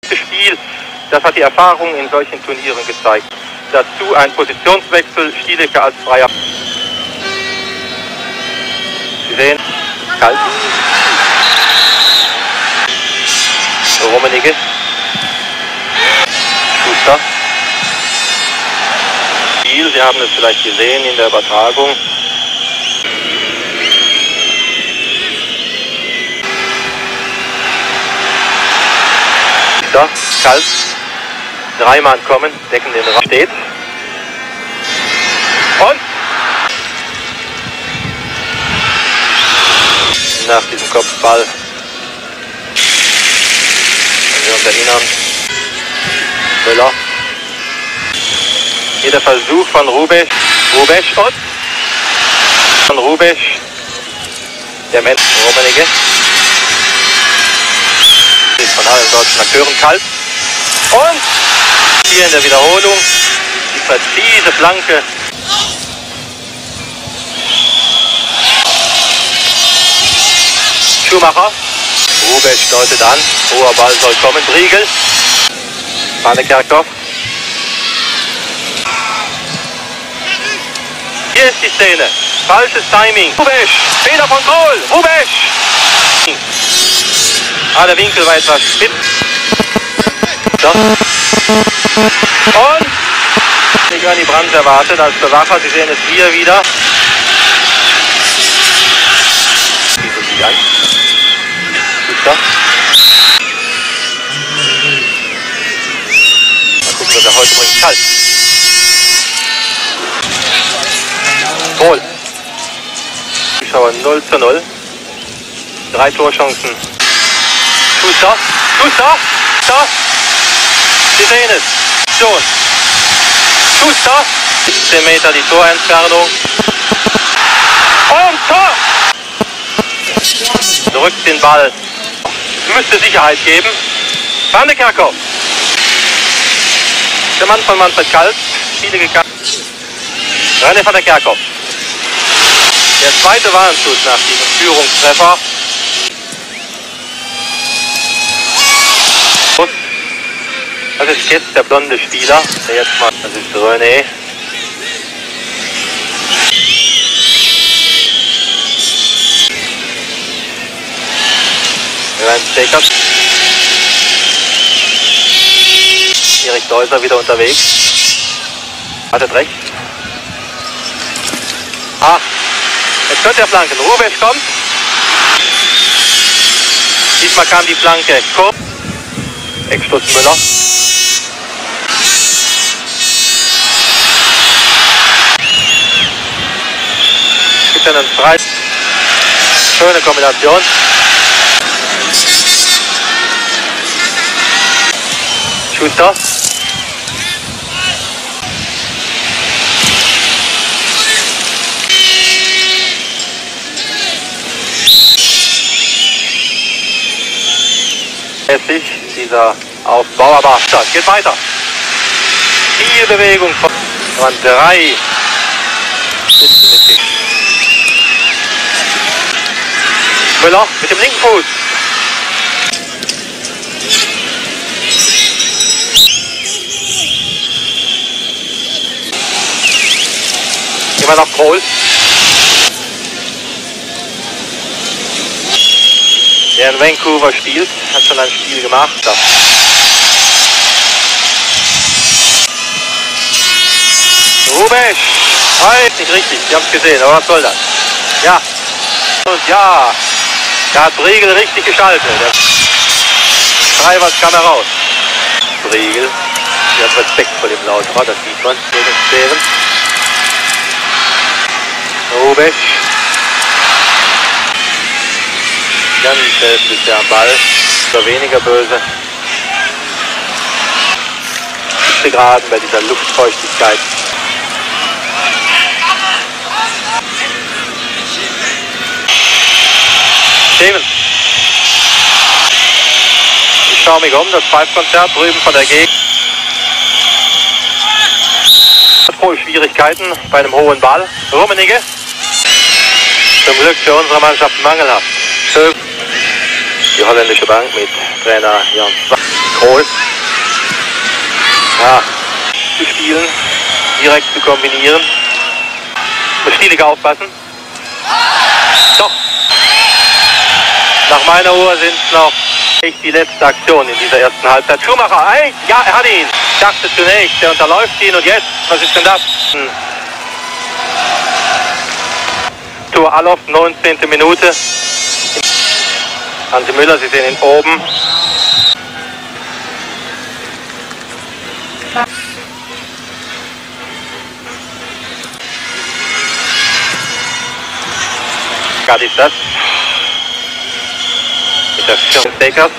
Spiel, das hat die Erfahrung in solchen Turnieren gezeigt. Dazu ein Positionswechsel, Stielecke als Freier. Sie sehen, kalt. Rummenigge. Schuster. Spiel, Sie haben es vielleicht gesehen in der Übertragung. Da, kalt. 3 Mann kommen, decken den Raum. Steht. Und nach diesem Kopfball, wenn wir uns erinnern, Müller. Hier der Versuch von Hrubesch und von Hrubesch, der Mensch Rummenigge. Ist von allen deutschen Akteuren kalt. Und hier in der Wiederholung die präzise Flanke. Schumacher. Hrubesch deutet an. Hoher Ball soll kommen. Briegel. Van der Kerkhoff. Hier ist die Szene. Falsches Timing. Hrubesch. Fehler von Kohl. Hrubesch. Der Winkel war etwas spitz. So. Und ich habe die Brand erwartet als Bewacher. Sie sehen es hier wieder. Bietet sich an. Schuster. Mal gucken, was er heute bringt. Kalt. Kohl. Zuschauer 0:0. 3 Torchancen. Schuster. Da. Sie sehen es. Schon. Schuster. 17 Meter die Torentfernung. Und Tor! Drückt den Ball. Müsste Sicherheit geben. Van der Kerkhoff. Der Mann von Manfred Kalt. Viele gekannt. René van der Kerkhoff. Der zweite Warnschuss nach diesem Führungstreffer. Das ist jetzt der blonde Spieler, der jetzt mal, das ist René. Stekers. Erik Deuser wieder unterwegs. Wartet rechts. Jetzt könnte er flanken. Hrubesch kommt. Diesmal kam die Flanke kurz. Eckstoß Müller. Gibt einen frei. Schöne Kombination. Schuster. Dieser Aufbau, aber das geht weiter. Viel Bewegung von 3. Müller mit dem linken Fuß. Immer noch Kohl. Der in Vancouver spielt, hat schon ein Spiel gemacht. Hrubesch! Nicht richtig, Sie haben es gesehen, aber was soll das? Ja. Und ja, da hat Briegel richtig geschaltet. Der Schreibers kam heraus. Briegel, Sie hat Respekt vor dem Lauterer, das sieht man gegen Steven. Hrubesch. Ganz selbst ist er am Ball, so weniger böse. Gerade bei dieser Luftfeuchtigkeit. Steven. Ich schaue mich um, das Pfeifkonzert drüben von der Gegend. Hat wohl Schwierigkeiten bei einem hohen Ball. Rummenigge. Zum Glück für unsere Mannschaft mangelhaft. Die holländische Bank mit Trainer Jan Zwack. Groß. Ja, zu spielen, direkt zu kombinieren. Muss Stielig aufpassen. Doch. Nach meiner Uhr sind es noch echt die letzte Aktion in dieser ersten Halbzeit. Schumacher, ja, er hat ihn. Ich dachte zunächst, der unterläuft ihn und jetzt, was ist denn das? Tor Allof, 19. Minute. Hansi Müller, Sie sehen ihn oben. Was ist das? Mit der Schirm Stakers.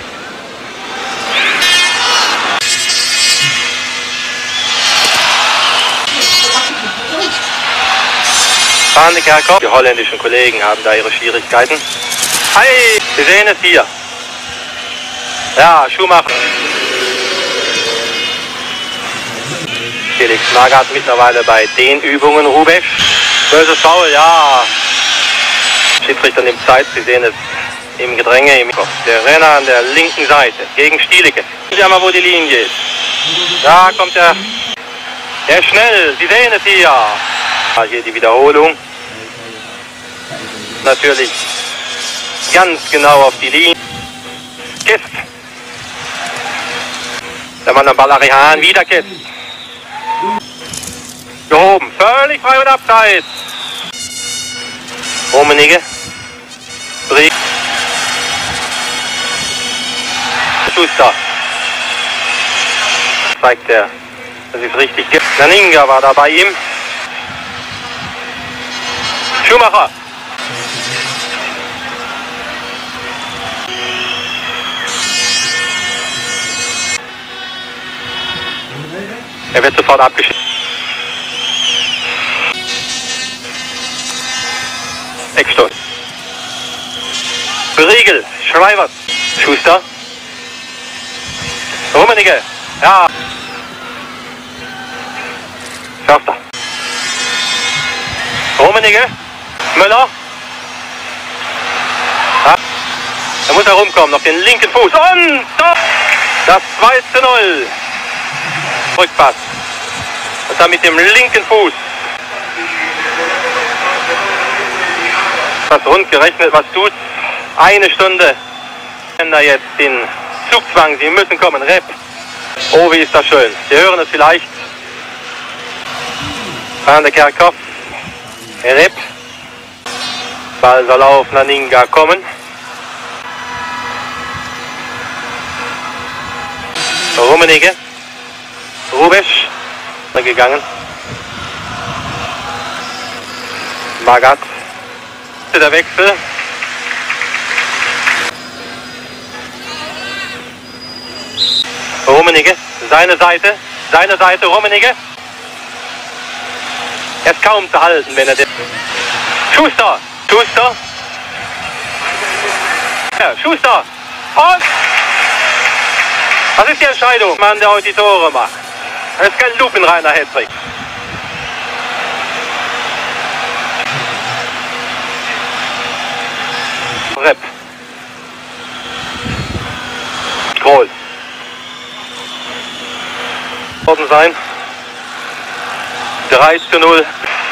Panik, Herr Kopp. Die holländischen Kollegen haben da ihre Schwierigkeiten. Hey, Sie sehen es hier. Ja, Schumacher. Felix Magath mittlerweile bei den Übungen. Rubesch. Böses Foul, ja. Schiedsrichter nimmt Zeit, Sie sehen es im Gedränge, im Kopf. Der Renner an der linken Seite gegen Stielicke. Sehen Sie einmal, wo die Linie ist. Da kommt er. Der ist schnell, Sie sehen es hier. Hier die Wiederholung. Natürlich ganz genau auf die Linie. Kist. Der Mann am Ball, Arihan, wieder Kist. Gehoben, völlig frei und abseits. Rummenigge. Brieg. Schuster. Zeigt er, dass es richtig gibt. Naninga war da bei ihm. Schumacher. Er wird sofort abgeschnitten. Eckstoß. Briegel, Schreivers, Schuster. Rummenigge, ja. Schafft er. Rummenigge, Müller. Ja. Da muss er rumkommen, auf den linken Fuß. Und das 2:0. Rückpass. Und dann mit dem linken Fuß. Das rund gerechnet, was tut? 1 Stunde. Da jetzt den Zugzwang, Sie müssen kommen, Rep. Oh, wie ist das schön. Sie hören es vielleicht. Van der Kerkhoff. Rep. Ball soll auf Naninga kommen. Rummenigge. Rubesch. Gegangen. Magath. Der Wechsel. Rummenigge, seine Seite, Rummenigge. Er ist kaum zu halten, wenn er den... Schuster. Ja, Schuster. Und... Was ist die Entscheidung? Mann, der heute die Tore macht. Das ist kein lupenreiner Hattrick. Rep. Grohl. Worden sein. 3:0.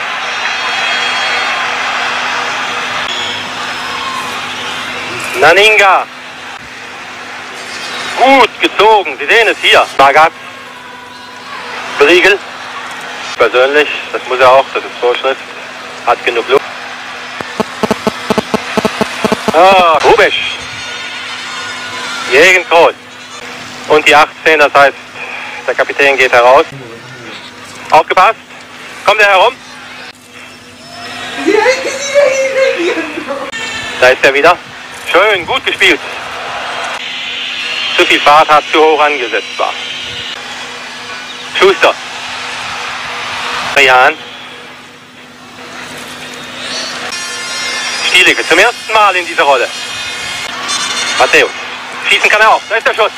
Naninga. Gut gezogen. Sie sehen es hier. Magath. Briegel. Persönlich, das muss er auch, das ist Vorschrift. Hat genug Luft. Rubesch. Gegen Kroll. Und die 18, das heißt, der Kapitän geht heraus. Aufgepasst. Kommt er herum? Da ist er wieder. Schön, gut gespielt. Zu viel Fahrt hat zu hoch angesetzt war. Schuster. Rian. Stielicke zum ersten Mal in dieser Rolle. Matthäus. Schießen kann er auch. Da ist der Schuss.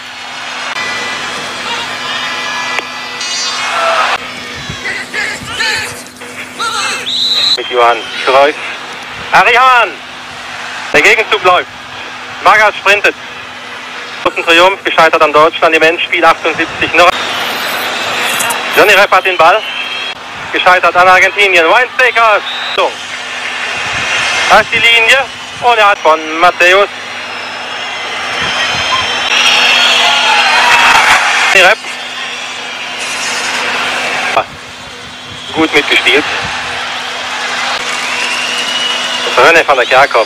Mit Johann Kreuz. Arihan. Der Gegenzug läuft. Magath sprintet. Großen Triumph, gescheitert an Deutschland im Endspiel 78 noch. Johnny Repp hat den Ball, gescheitert an Argentinien. Weinstakers. So. Da ist die Linie und er hat von Matthäus. Johnny Repp. Gut mitgespielt. René van der Kerkhoff.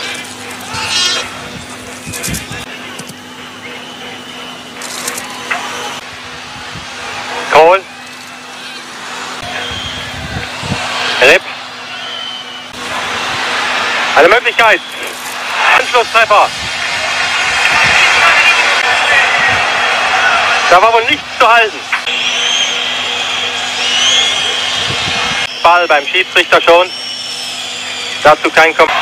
Kohl. Repp. Eine Möglichkeit. Anschlusstreffer. Da war wohl nichts zu halten. Ball beim Schiedsrichter schon. Dazu kein Kommentar.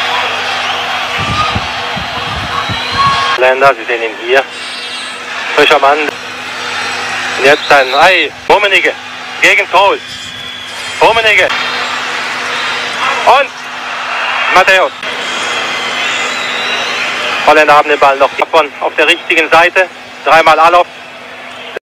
Länder, Sie sehen ihn hier. Frischer Mann. Und jetzt ein Rummenigge gegen Kohl. Rummenigge. Und Matthäus. Holländer haben den Ball noch davon auf der richtigen Seite. Dreimal Allof.